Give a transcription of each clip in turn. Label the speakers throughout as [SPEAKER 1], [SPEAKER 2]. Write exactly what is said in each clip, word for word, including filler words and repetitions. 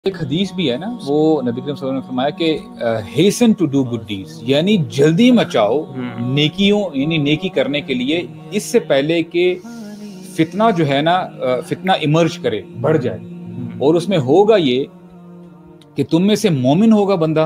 [SPEAKER 1] ایک حدیث بھی ہے نا، وہ نبی کریم صلی اللہ علیہ وسلم نے فرمایا کہ hasten to do good deeds, یعنی جلدی مچاؤ نیکیوں، یعنی نیکی کرنے کے لیے اس سے پہلے کہ فتنہ جو ہے نا فتنہ ایمرج کرے، بڑھ جائے. اور اس میں ہوگا یہ کہ تم میں سے مومن ہوگا بندہ،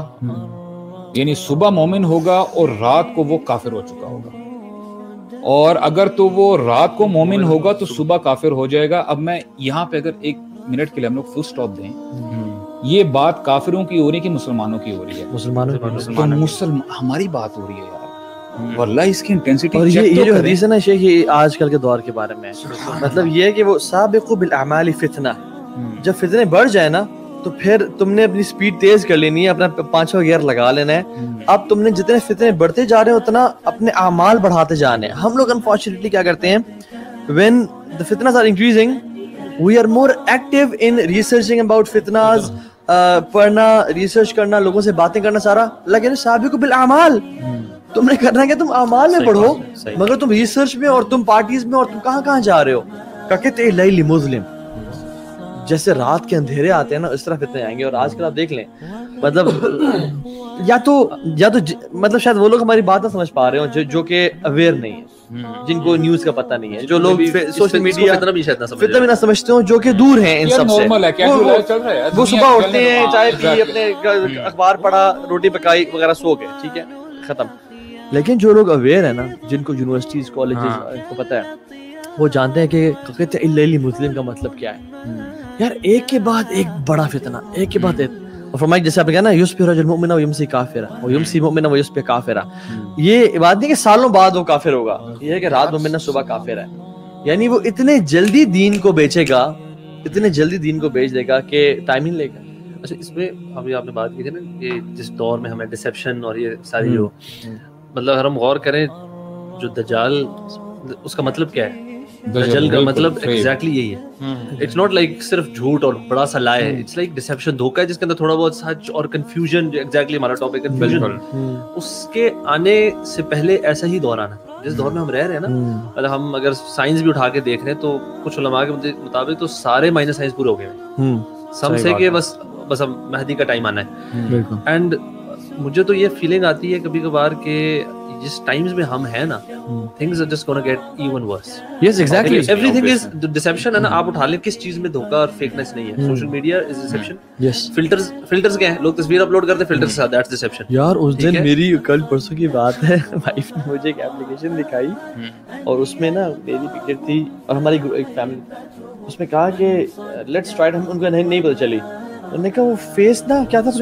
[SPEAKER 1] یعنی صبح مومن ہوگا اور رات کو وہ کافر ہو چکا ہوگا، اور اگر تو وہ رات کو مومن ہوگا تو صبح کافر ہو جائے گا. اب میں یہاں پہ اگر ایک منٹ کے لیے ہم لوگ فل سٹاپ دیں، یہ بات کافروں کی ہو رہی ہے کہ مسلمانوں کی ہو رہی ہے؟ مسلمانوں کی. مسلم ہماری بات ہو رہی ہے یار، واللہ اس کی انٹینسٹی.
[SPEAKER 2] اور یہ جو حدیث ہے نا شیخ، یہ آج کل کے دور کے بارے میں مطلب یہ ہے کہ وہ سابقوا بالاعمال فتنہ، جب فتنے بڑھ جائے نا تو پھر تم نے اپنی سپیڈ تیز کر لینی ہے، اپنا پانچ چھو گیئر لگا لینا ہے. اب تم نے جتنے فتنے بڑھتے جا رہے ہیں اتنا اپنے اعمال بڑھاتے جانے ہیں. ہم لوگ انفارچونیٹلی کیا کرتے ہیں، when the fitnas are increasing we are more active in researching about fitnas، پڑھنا، ریسرچ کرنا، لوگوں سے باتیں کرنا، سارا لیکن سابقوا بالاعمال. تم نے کرنا ہے کہ تم اعمال میں پڑھو، مگر تم ریسرچ میں اور تم پارٹیز میں اور تم کہاں کہاں جا رہے ہو. کہتے ہیں لیل مظلم، جیسے رات کے اندھیرے آتے ہیں نا اس طرح فتنے آئیں گے. اور آج کل آپ دیکھ لیں مطلب یا تو یا تو مطلب شاید وہ لوگ ہماری بات نہ سمجھ پا رہے ہوں جو جو کہ اویئر نہیں ہے، جن کو نیوز کا پتہ نہیں ہے، جو لوگ سوشل میڈیا فتنہ بھی نہ سمجھتے ہوں، جو کہ دور ہیں ان سب سے. وہ صبح اٹھتے ہیں، چائے پی، اپنے اخبار پڑھا، روٹی پکائی وغیرہ، سو گئے، ٹھیک ہے، ختم. لیکن جو لوگ اویئر ہیں نا، جن کو یونیورسٹیز کالجز کو پتہ ہے، وہ جانتے ہیں کہ کہتے ہیں اللیل مظلم کا مطلب کیا ہے. یار ایک کے بعد ایک بڑا فتنہ، ایک کے بعد ایک. اور فرمایا جیسے آپ نے کہا نا یصبح رجل مؤمنا ویمسی کافرا ویمسی مؤمنا ویصبح کافرا، یہ بات نہیں کہ سالوں بعد وہ کافر ہوگا، یہ ہے کہ رات مومن صبح کافر ہے. یعنی وہ اتنے جلدی دین کو بیچے گا، اتنے جلدی دین کو بیچ دے گا کہ ٹائم ہی لے گا.
[SPEAKER 3] اچھا، اس میں ابھی آپ نے بات کی تھی نا کہ جس دور میں ہمیں ڈسیپشن اور یہ ساری جو مطلب اگر ہم غور کریں جو دجال، اس کا مطلب کیا ہے؟ دجل کا مطلب ایگزیکٹلی یہی ہے. اٹس ناٹ لائک صرف جھوٹ اور بڑا سا لائے، اٹس لائک ڈسیپشن، دھوکا ہے جس کے اندر تھوڑا بہت سچ اور کنفیوژن. جو ایگزیکٹلی ہمارا ٹاپک کنفیوژن، اس کے آنے سے پہلے ایسا ہی دور آنا جس دور میں ہم رہ رہے ہیں نا. مطلب ہم اگر سائنس بھی اٹھا کے دیکھ رہے ہیں تو کچھ علماء کے مطابق تو سارے مائنر سائنس پورے ہو گئے ہیں، سم سے کہ بس بس اب مہدی کا ٹائم آنا ہے. اینڈ مجھے تو یہ فیلنگ آتی ہے کبھی کبھار کہ جس ٹائمز میں ہم ہیں نا، things are just gonna get even worse.
[SPEAKER 2] Yes, exactly.
[SPEAKER 3] Everything is deception ہے نا. آپ اٹھا لیں کس چیز میں دھوکا اور فیکنس نہیں ہے. Social media is deception.
[SPEAKER 2] Yes.
[SPEAKER 3] Filters filters کیا ہیں؟ لوگ تصویر اپلوڈ کرتے ہیں فلٹر کے ساتھ، that's deception.
[SPEAKER 2] یار اس دن میری کل پرسوں کی بات ہے، وائف نے مجھے ایک اپلیکیشن دکھائی اور اس میں نا میری پکچر تھی اور ہماری ایک فیملی، اس میں کہا کہ لیٹس ٹرائی. ہم ان کو نہیں پتہ چلی، انہوں نے کہا وہ فیس نا کیا تھا،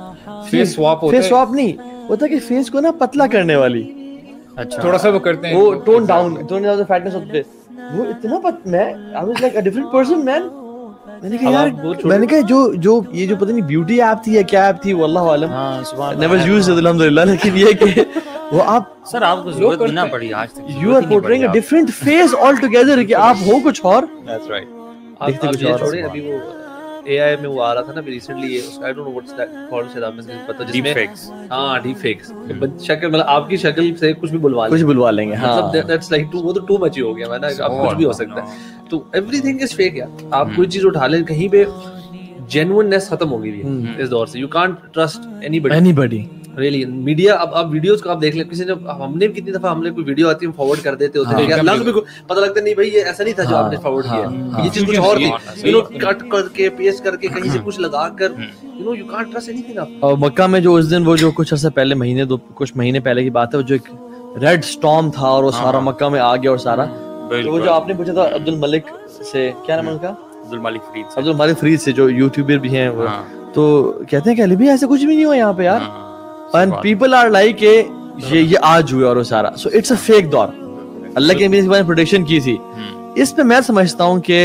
[SPEAKER 1] فیس سواپ ہوتا ہے.
[SPEAKER 2] فیس سواپ نہیں ہوتا کہ فیس کو نا پتلا کرنے والی.
[SPEAKER 1] اچھا، تھوڑا سا وہ کرتے ہیں،
[SPEAKER 2] وہ tone down, tone down fitness of face. وہ اتنا پت میں I was like a different person man. میں نے کہا یار، میں نے کہا جو جو یہ جو پتہ نہیں بیوٹی ایپ تھی یا کیا ایپ تھی، واللہ عالم، never used it الحمدللہ. لیکن یہ کہ وہ آپ
[SPEAKER 4] سر آپ کو ضرورت بھی نہ پڑی آج تک،
[SPEAKER 2] you are portraying a different face altogether کہ آپ ہو کچھ اور.
[SPEAKER 1] That's right.
[SPEAKER 3] دیکھتے کچھ اور. چھوڑیں ابھی وہ اے آئی میں وہ آ رہا تھا نا ابھی recently, I don't know what's that called، شاید آپ نے پتہ، جس میں ہاں ڈیپ فیکس شکل، مطلب آپ کی شکل سے کچھ بھی بلوا
[SPEAKER 2] کچھ بلوا لیں گے.
[SPEAKER 3] مطلب دیٹس لائک وہ تو ٹو مچ ہی ہو گیا نا، اب کچھ بھی ہو سکتا ہے. تو ایوری تھنگ از فیک یار. آپ کوئی چیز اٹھا لیں، کہیں پہ جینوئننیس ختم ہو گئی ہے اس دور سے. You can't trust anybody anybody really. Media اب آپ ویڈیوز کو آپ دیکھ لیں، کسی نے ہم نے کتنی دفعہ ہم نے کوئی ویڈیو آتی ہے فارورڈ کر دیتے ہوتے ہیں، لفظ بھی پتہ لگتا نہیں بھائی یہ ایسا نہیں تھا جو آپ نے فارورڈ کیا، یہ چیز کچھ اور تھی. یو نو کٹ کر کے پیسٹ کر کے کہیں سے کچھ لگا کر، you know you can't trust anything.
[SPEAKER 2] اور مکہ میں جو اس دن وہ جو کچھ عرصہ پہلے، مہینے دو کچھ مہینے پہلے کی بات ہے، وہ جو ایک ریڈ اسٹارم تھا اور وہ سارا مکہ میں آ گیا اور سارا. وہ جو آپ نے پوچھا تھا عبد الملک سے، کیا نام ہے ان کا؟
[SPEAKER 4] عبد الملک فرید.
[SPEAKER 2] عبد الملک فرید سے، جو یوٹیوبر بھی ہیں وہ، تو کہتے ہیں کہ علی بھائی ایسا کچھ بھی نہیں ہوا یہاں پہ یار. And people are like کہ یہ یہ آج ہوئے اور وہ سارا. So it's a fake دور. اللہ کے نبی نے اس کے بارے میں پروڈکشن کی تھی. اس پہ میں سمجھتا ہوں کہ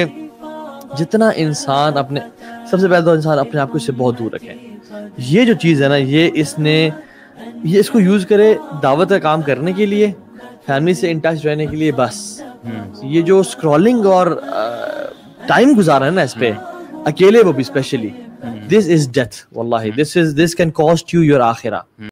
[SPEAKER 2] جتنا انسان اپنے، سب سے پہلے تو انسان اپنے آپ کو اس سے بہت دور رکھے. یہ جو چیز ہے نا، یہ اس نے یہ اس کو یوز کرے دعوت کا کام کرنے کے لیے، فیملی سے ان ٹچ رہنے کے لیے. بس یہ جو اسکرولنگ اور ٹائم گزارا ہے نا اس پہ اکیلے، وہ بھی specially, this is death. Wallahi, this is this can cost you your akhirah.